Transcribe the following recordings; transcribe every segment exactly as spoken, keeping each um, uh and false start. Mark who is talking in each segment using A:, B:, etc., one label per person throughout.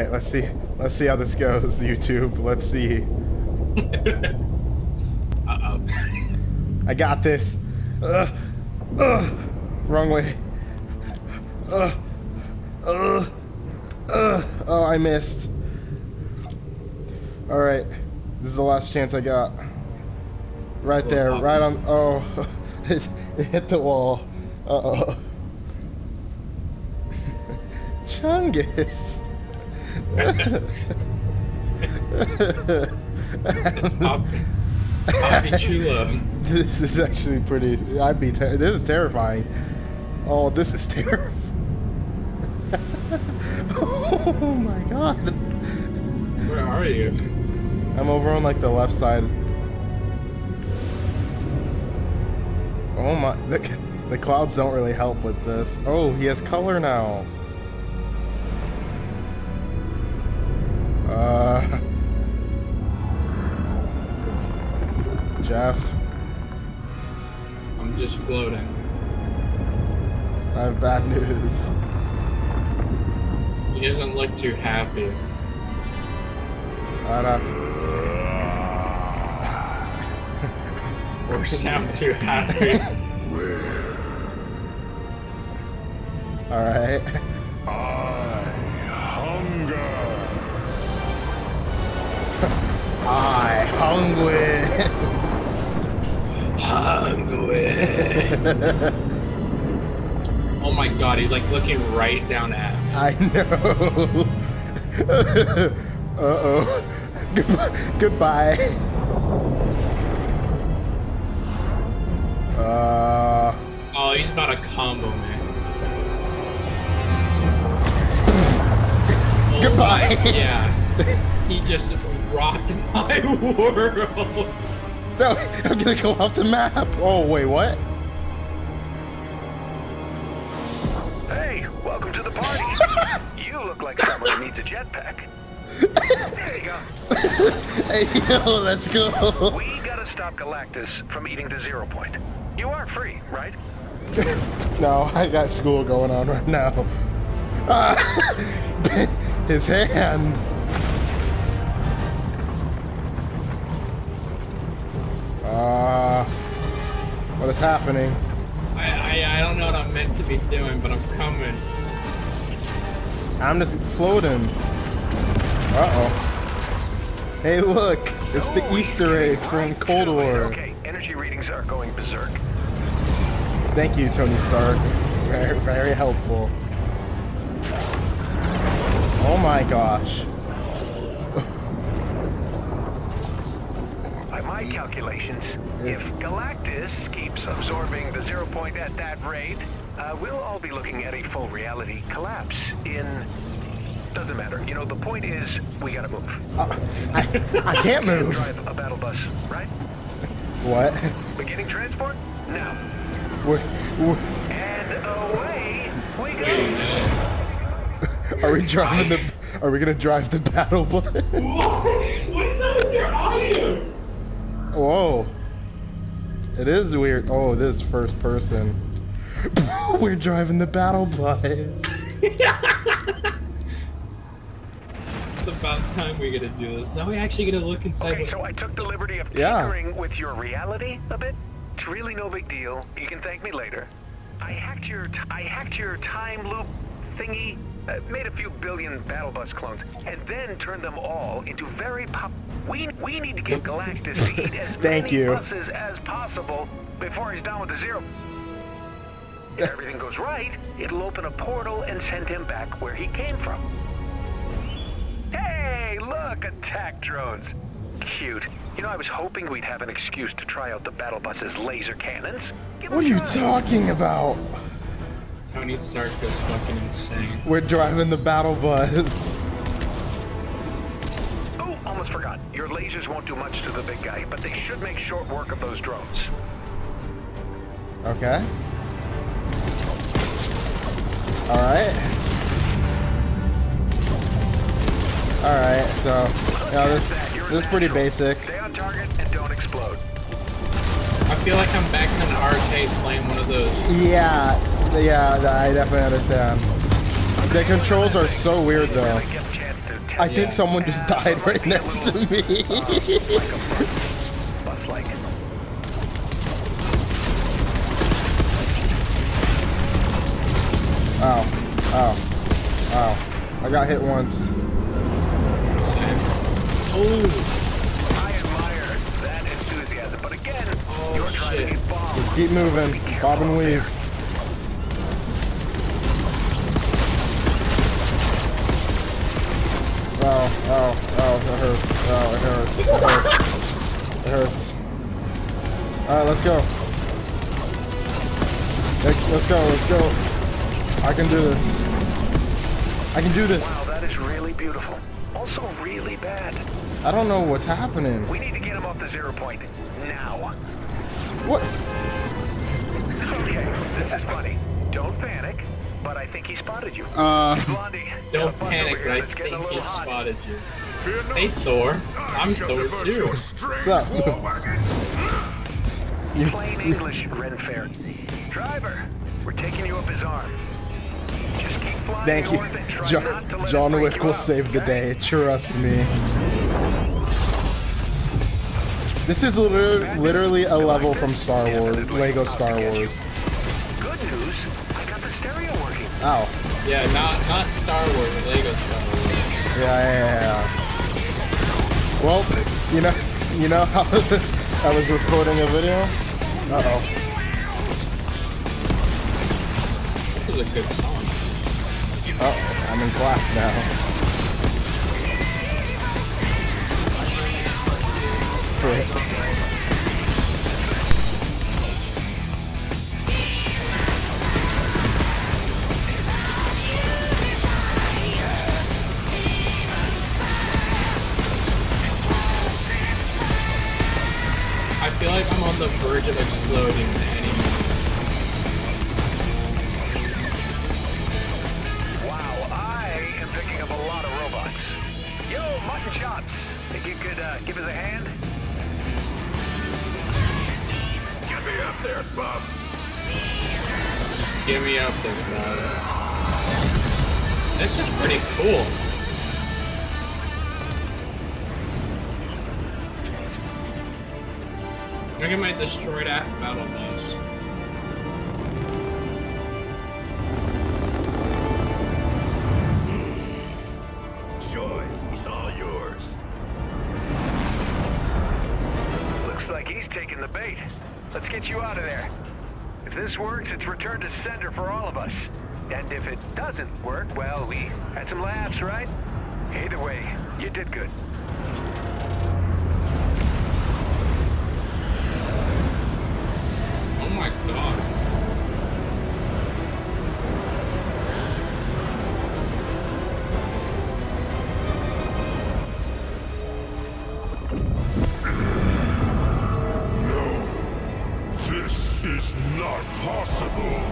A: Alright, let's see. Let's see how this goes, YouTube. Let's see.
B: Uh-oh.
A: I got this. Ugh. Ugh. Wrong way. Ugh. Ugh. Ugh. Oh, I missed. Alright. This is the last chance I got. Right there. Right on. Oh. It hit the wall. Uh-oh. Chungus.
B: It's Pop. It's Poppy Chulo.
A: This is actually pretty. I'd be. Ter this is terrifying. Oh, this is terrifying. Oh my god.
B: Where are you?
A: I'm over on like the left side. Oh my. The, the clouds don't really help with this. Oh, he has color now. Uh. Jeff.
B: I'm just floating.
A: I have bad news.
B: He doesn't look too happy.
A: I'd have...
B: Or sound too happy.
A: Alright.
C: I hunger.
A: I hungry.
B: Hungry. Oh my god, he's like looking right down at me.
A: I know. Uh-oh. Goodbye. Goodbye. Uh...
B: Oh, he's about to combo me. Oh
A: Goodbye.
B: My, yeah. He just rocked my world.
A: No, I'm gonna go off the map. Oh, wait, what?
D: Hey, welcome to the party. You look like someone who needs a jetpack. There you go.
A: Hey, yo, let's go.
D: We gotta stop Galactus from eating the zero point. You are free, right?
A: No, I got school going on right now. Ah, his hand. Uh, what is happening?
B: I, I I don't know what I'm meant to be doing, but I'm coming.
A: I'm just floating. Uh-oh. Hey, look! It's the
D: Oh,
A: Easter egg from Cold War.
D: Okay, energy readings are going berserk.
A: Thank you, Tony Stark. Very, very helpful. Oh my gosh.
D: By my calculations, if Galactus keeps absorbing the zero point at that rate, uh, we'll all be looking at a full reality collapse in... Doesn't matter. You know, the point is, we gotta move.
A: Uh, I, I can't
D: You
A: move.
D: drive a battle bus, right?
A: What?
D: Beginning transport? Now.
A: We're, we're,
D: And away we
B: Wait a
D: go.
B: minute.
A: are we driving the... Are we gonna drive the battle bus?
B: What is up with your audio?
A: Whoa. It is weird. Oh, this is first person. We're driving the battle bus.
D: It's
B: about time we gotta do this. Now we actually gotta look inside.
D: Okay, so I took the liberty of
A: Yeah.
D: tinkering with your reality a bit. It's really no big deal. You can thank me later. I hacked your t I hacked your time loop thingy, uh, made a few billion battle bus clones, and then turned them all into very pop. We we need to get Galactus to eat as
A: Thank
D: many
A: you.
D: buses as possible before he's done with the zero. If everything goes right, it'll open a portal and send him back where he came from. Hey, look, attack drones. Cute. You know, I was hoping we'd have an excuse to try out the battle bus's laser cannons. Give 'em
A: What are
D: a
A: you
D: try.
A: talking about?
B: Tony Stark goes fucking insane.
A: We're driving the battle bus.
D: Oh, almost forgot. Your lasers won't do much to the big guy, but they should make short work of those drones.
A: Okay. Alright. Alright, so, yeah, this, this is pretty basic.
D: Stay on target and don't explode.
B: I feel like I'm back in an arcade playing one of those.
A: Yeah, yeah, I definitely understand. The controls are so weird, though.
D: Really get a chance to to test
A: I think
B: Yeah.
A: someone just
D: Yeah, so
A: died
D: it might
A: right
D: be a
A: next
D: little,
A: to me.
D: uh, like a bus, bus-like.
A: Ow. Ow. Ow. I got hit once.
B: Same. Oh,
D: I admire that enthusiasm, but again,
B: Oh,
D: you're trying
B: shit.
D: to get bombed.
A: Just keep moving. Bob and weave. Oh, oh, oh, that hurts. Oh, it hurts. It hurts. It hurts. Alright, let's go. Let's, let's go, let's go. I can do this. I can do this.
D: Wow, that is really beautiful. Also really bad.
A: I don't know what's happening.
D: We need to get him off the zero point now.
A: What?
D: Okay, this is funny. Don't panic, but I think he spotted you.
A: Uh,
D: Blondie,
B: don't
D: bus
B: panic,
D: over
B: but
D: here
B: I
D: that's getting a
B: think he
D: little hot.
B: spotted you.
C: Fear not.
B: Hey, Thor.
C: I
B: I'm
C: shall
B: Thor
C: divert
B: too.
C: your strange
A: Sup?
C: war wagon.
A: you,
D: Plain
A: you,
D: English, Ren Fair. Driver, we're taking you up his arm. Just keep flying
A: thank you.
D: north and try
A: John,
D: not to let it
A: John
D: freak
A: Wick
D: you
A: will
D: out,
A: save the
D: okay?
A: day. Trust me. This is literally, literally a level from Star Wars, Lego Star Wars.
D: Good news, I got the stereo working.
A: Ow.
B: Yeah, not not Star Wars, Lego Star Wars.
A: Yeah, yeah, yeah. Well, you know, you know how I was recording a video? Uh-oh.
B: This is a good song.
A: Uh-oh, I'm in class now. Frick.
B: I feel like I'm on the verge of exploding at any moment.
D: Wow, I am picking up a lot of robots. Yo, mutton chops. Think you could uh, give us a hand?
C: Get me up there, bub.
B: Get me up there, bro. This is pretty cool. Look at my destroyed ass battle bus.
C: Joy is all yours.
D: Looks like he's taking the bait. Let's get you out of there. If this works, it's return to sender for all of us. And if it doesn't work, well, we had some laughs, right? Either way, you did good.
B: Oh my god.
C: This is not possible.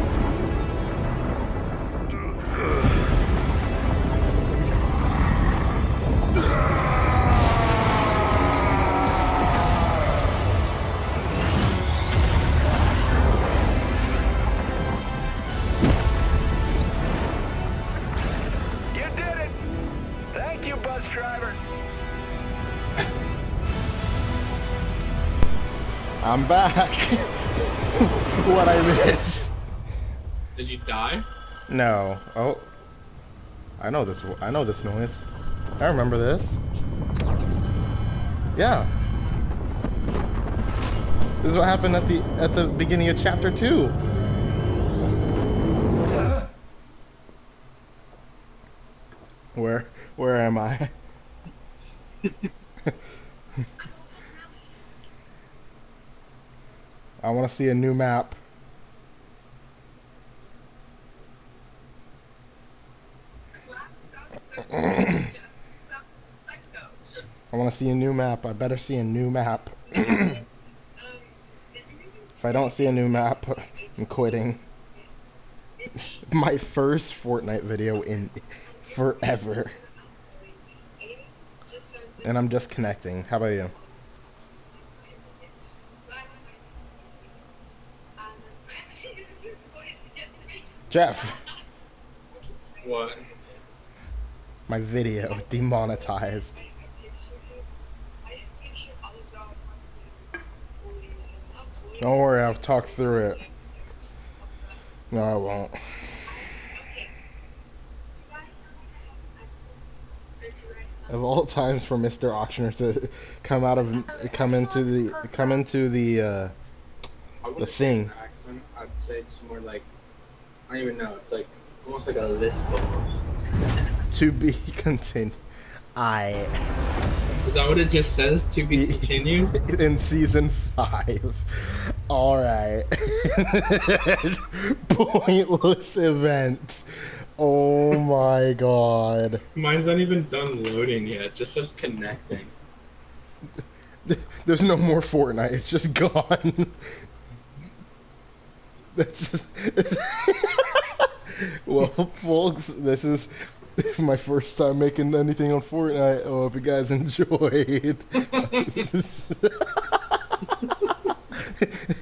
D: You did it! Thank you, bus driver.
A: I'm back. What I miss?
B: Did you die?
A: No. Oh. I know this. I know this noise. I remember this. Yeah. This is what happened at the at the beginning of chapter two. Where where am I? I want to see a new map. I want to see a new map. I better see a new map. If I don't see a new map, I'm quitting. My first Fortnite video in forever. And I'm just connecting. How about you?
B: What?
A: Jeff. My video demonetized. Don't worry, I'll talk through it. No, I won't. Of all times for Mister Auctioneer to come out of come into the come into the uh, the thing.
B: Accent, I'd say it's more like I don't even know. It's like almost like a lisp almost.
A: To be continued. I.
B: Is that what it just says? To be continued?
A: In season five. Alright. Pointless event. Oh my god.
B: Mine's not even done loading yet. It just says connecting.
A: There's no more Fortnite. It's just gone. That's well, folks, this is my first time making anything on Fortnite. I hope you guys enjoyed.